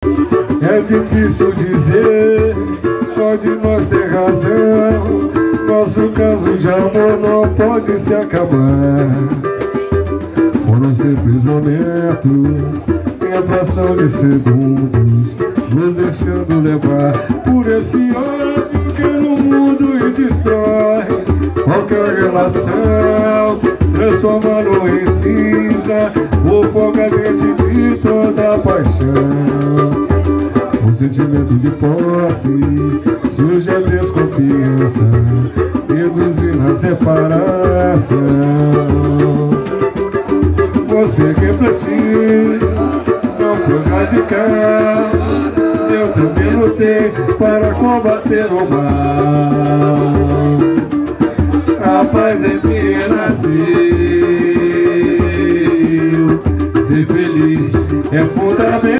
É difícil dizer qual de nós tem razão. Nosso caso de amor não pode se acabar. Foram simples momentos, em fração de segundos, nos deixando levar por esse ódio que no mundo e destrói qualquer relação, transformando em cinza o fogo ardente de toda a paixão. O sentimento de posse surge a desconfiança, reduzindo a separação. Você refletiu, não foi radical. Eu também lutei para combater o mal. A paz em mim nasceu. Ser feliz é fundamental.